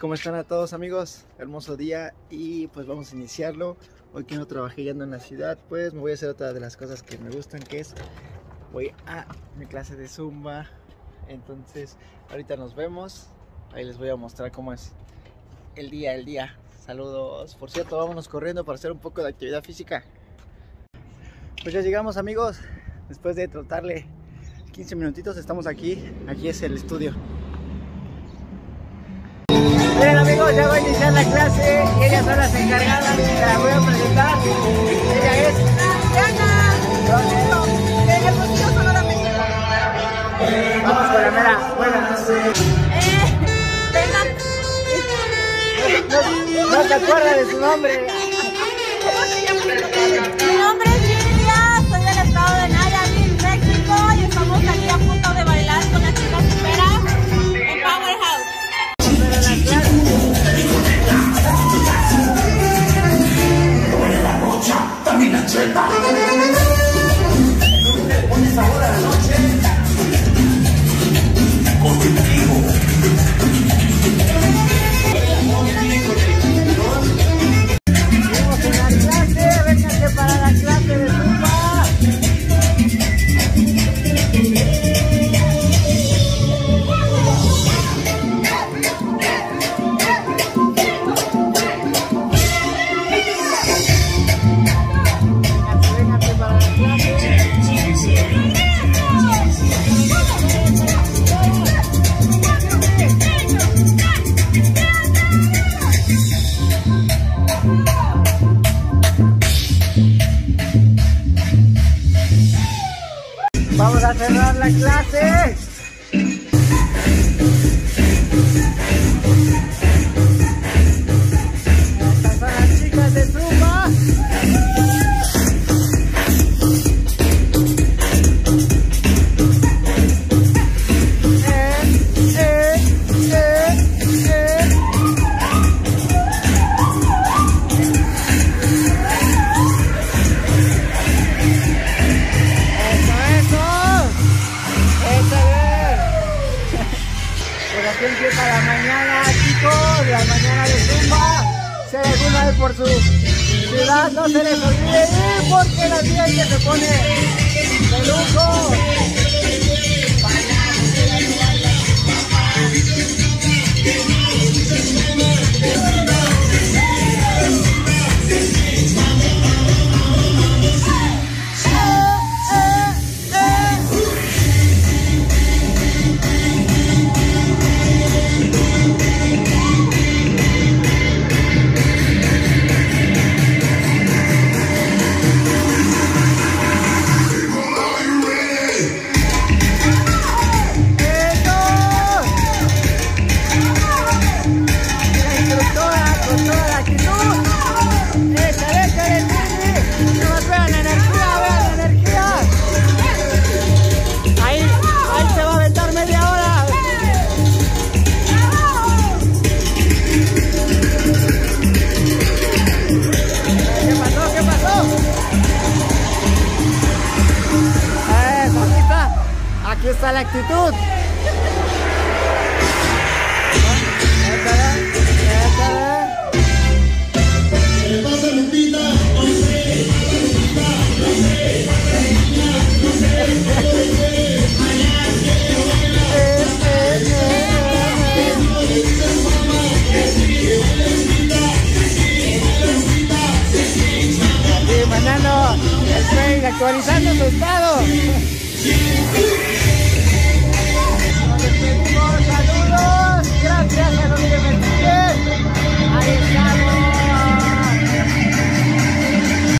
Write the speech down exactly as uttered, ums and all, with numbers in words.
¿Cómo están a todos, amigos? Hermoso día y pues vamos a iniciarlo. Hoy que no trabajé y ando en la ciudad, pues me voy a hacer otra de las cosas que me gustan, que es voy a mi clase de Zumba. Entonces ahorita nos vemos, ahí les voy a mostrar cómo es el día, el día. Saludos. Por cierto, vámonos corriendo para hacer un poco de actividad física. Pues ya llegamos, amigos, después de trotarle quince minutitos. Estamos aquí, aquí es el estudio. Bien, amigos, ya voy a iniciar la clase y ellas son las encargadas, me la voy a presentar. Ella es Diana. Vamos con la mera buena. Eh, vengan. No, no se acuerda de su nombre. ¿Cómo se llama? Mi nombre es Lidia, soy del estado de Nayarit, México, y estamos aquí a punto de bailar con las chicas superas en Powerhouse. Pero la clase. También la cheta. Le pone sabor a la noche. Contigo. Seguimos en la clase, vénganse para la clase de Zumba. Vamos a cerrar la clase. Estas son las chicas de Zumba. Eh, eh, eh, eh. Aquí empieza la mañana, chicos, la mañana de Zumba. Si hay alguna vez por su ciudad, no se les olvide ir porque el ambiente se pone de lujo. Aquí está la actitud. Aquí mandando el Facebook, actualizando su estado.